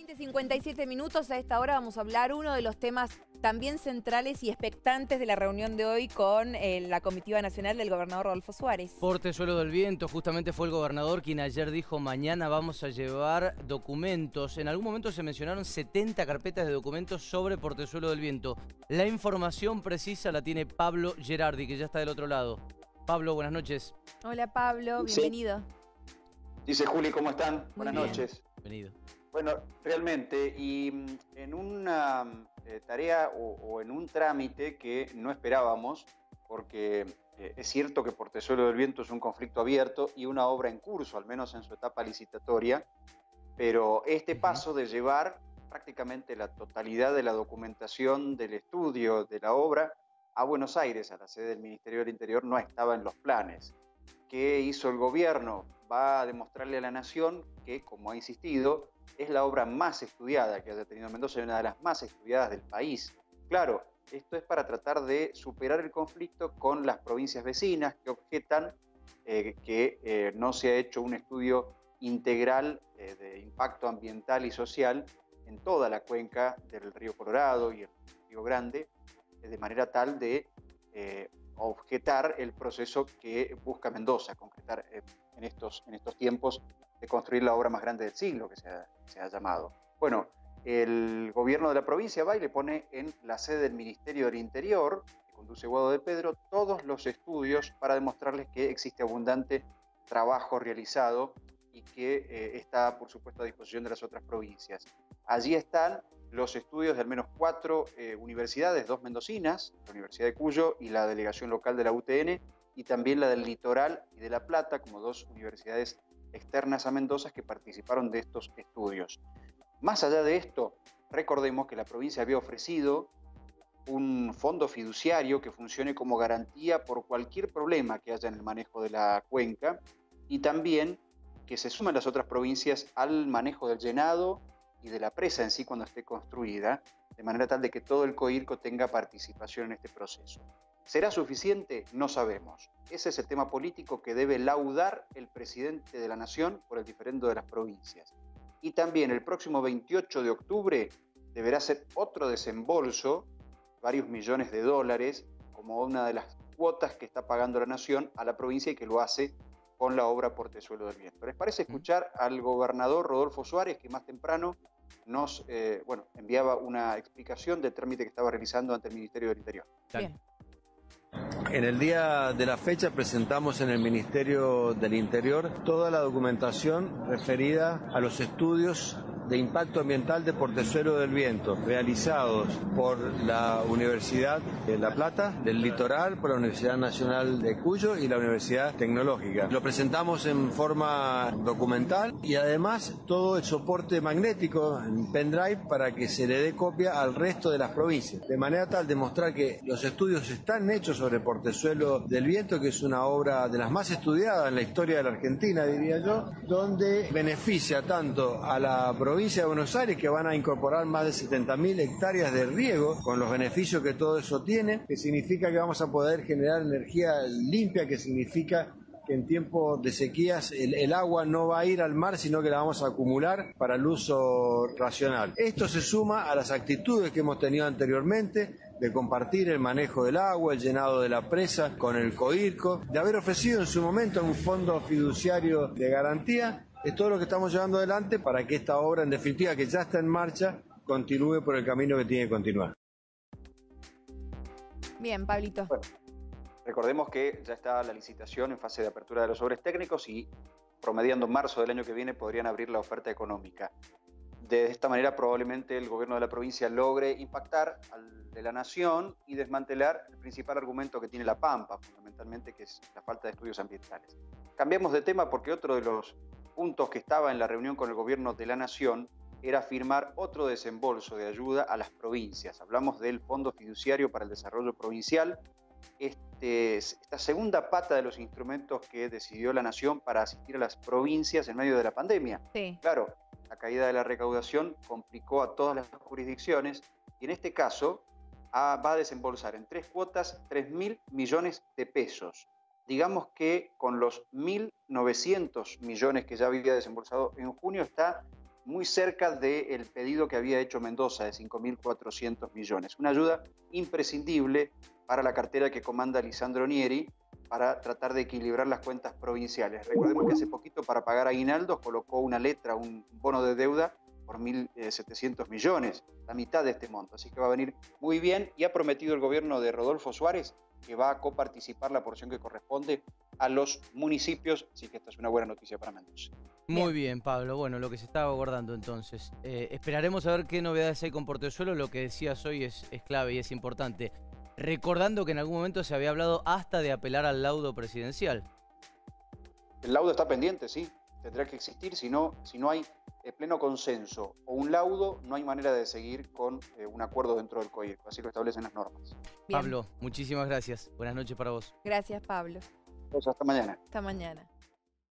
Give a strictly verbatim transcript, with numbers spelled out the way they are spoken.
veinte cincuenta y siete minutos, a esta hora vamos a hablar uno de los temas también centrales y expectantes de la reunión de hoy con eh, la comitiva nacional del gobernador Rodolfo Suárez. Portezuelo del Viento, justamente fue el gobernador quien ayer dijo: mañana vamos a llevar documentos. En algún momento se mencionaron setenta carpetas de documentos sobre Portezuelo del Viento. La información precisa la tiene Pablo Gerardi, que ya está del otro lado. Pablo, buenas noches. Hola Pablo, bienvenido. Sí. Dice Juli, ¿cómo están? Muy buenas bien. noches. Bienvenido. Bueno, realmente, y en una eh, tarea o, o en un trámite que no esperábamos, porque eh, es cierto que Portezuelo del Viento es un conflicto abierto y una obra en curso, al menos en su etapa licitatoria, pero este paso de llevar prácticamente la totalidad de la documentación del estudio de la obra a Buenos Aires, a la sede del Ministerio del Interior, no estaba en los planes. ¿Qué hizo el gobierno? Va a demostrarle a la nación que, como ha insistido, es la obra más estudiada que haya tenido Mendoza y una de las más estudiadas del país. Claro, esto es para tratar de superar el conflicto con las provincias vecinas que objetan eh, que eh, no se ha hecho un estudio integral eh, de impacto ambiental y social en toda la cuenca del río Colorado y el río Grande, eh, de manera tal de eh, objetar el proceso que busca Mendoza, concretar eh, en, estos, en estos tiempos de construir la obra más grande del siglo, que se ha, se ha llamado. Bueno, el gobierno de la provincia va y le pone en la sede del Ministerio del Interior, que conduce Guado de Pedro, todos los estudios para demostrarles que existe abundante trabajo realizado y que eh, está, por supuesto, a disposición de las otras provincias. Allí están los estudios de al menos cuatro eh, universidades, dos mendocinas, la Universidad de Cuyo y la delegación local de la U T N, y también la del Litoral y de La Plata, como dos universidades externas a Mendoza que participaron de estos estudios. Más allá de esto, recordemos que la provincia había ofrecido un fondo fiduciario que funcione como garantía por cualquier problema que haya en el manejo de la cuenca, y también que se sumen las otras provincias al manejo del llenado y de la presa en sí cuando esté construida, de manera tal de que todo el COIRCO tenga participación en este proceso. ¿Será suficiente? No sabemos. Ese es el tema político que debe laudar el presidente de la Nación por el diferendo de las provincias. Y también el próximo veintiocho de octubre deberá ser otro desembolso, varios millones de dólares, como una de las cuotas que está pagando la Nación a la provincia y que lo hace con la obra Portezuelo del Viento. ¿Les parece escuchar al gobernador Rodolfo Suárez, que más temprano nos eh, bueno, enviaba una explicación del trámite que estaba realizando ante el Ministerio del Interior? Bien. En el día de la fecha presentamos en el Ministerio del Interior toda la documentación referida a los estudios de impacto ambiental de Portezuelo del Viento, realizados por la Universidad de La Plata, del Litoral, por la Universidad Nacional de Cuyo y la Universidad Tecnológica. Lo presentamos en forma documental y además todo el soporte magnético en pendrive para que se le dé copia al resto de las provincias, de manera tal de mostrar que los estudios están hechos sobre Portezuelo del Viento, que es una obra de las más estudiadas en la historia de la Argentina, diría yo, donde beneficia tanto a la provincia provincia de Buenos Aires, que van a incorporar más de setenta mil hectáreas de riego, con los beneficios que todo eso tiene, que significa que vamos a poder generar energía limpia, que significa que en tiempos de sequías el, el agua no va a ir al mar, sino que la vamos a acumular para el uso racional. Esto se suma a las actitudes que hemos tenido anteriormente, de compartir el manejo del agua, el llenado de la presa con el COIRCO, de haber ofrecido en su momento un fondo fiduciario de garantía. Es todo lo que estamos llevando adelante para que esta obra, en definitiva, que ya está en marcha, continúe por el camino que tiene que continuar. Bien, Pablito. Bueno, recordemos que ya está la licitación en fase de apertura de los sobres técnicos y promediando marzo del año que viene podrían abrir la oferta económica. De esta manera probablemente el gobierno de la provincia logre impactar al de la nación y desmantelar el principal argumento que tiene la Pampa, fundamentalmente, que es la falta de estudios ambientales. Cambiamos de tema porque otro de los puntos que estaba en la reunión con el gobierno de la nación era firmar otro desembolso de ayuda a las provincias. Hablamos del Fondo Fiduciario para el Desarrollo Provincial, este, esta segunda pata de los instrumentos que decidió la nación para asistir a las provincias en medio de la pandemia. Sí. Claro, la caída de la recaudación complicó a todas las jurisdicciones y en este caso a, va a desembolsar en tres cuotas tres mil millones de pesos. Digamos que con los mil novecientos millones que ya había desembolsado en junio está muy cerca del pedido que había hecho Mendoza de cinco mil cuatrocientos millones. Una ayuda imprescindible para la cartera que comanda Lisandro Nieri para tratar de equilibrar las cuentas provinciales. Recordemos que hace poquito para pagar aguinaldos colocó una letra, un bono de deuda por mil setecientos millones, la mitad de este monto. Así que va a venir muy bien y ha prometido el gobierno de Rodolfo Suárez que va a coparticipar la porción que corresponde a los municipios, así que esta es una buena noticia para Mendoza. Muy bien, Pablo. Bueno, lo que se estaba aguardando entonces. Eh, esperaremos a ver qué novedades hay con Portezuelo. Lo que decías hoy es, es clave y es importante. Recordando que en algún momento se había hablado hasta de apelar al laudo presidencial. El laudo está pendiente, sí. Tendrá que existir, si no, si no hay eh, pleno consenso o un laudo, no hay manera de seguir con eh, un acuerdo dentro del COIRCO. Así lo establecen las normas. Bien. Pablo, muchísimas gracias. Buenas noches para vos. Gracias, Pablo. Pues hasta mañana. Hasta mañana.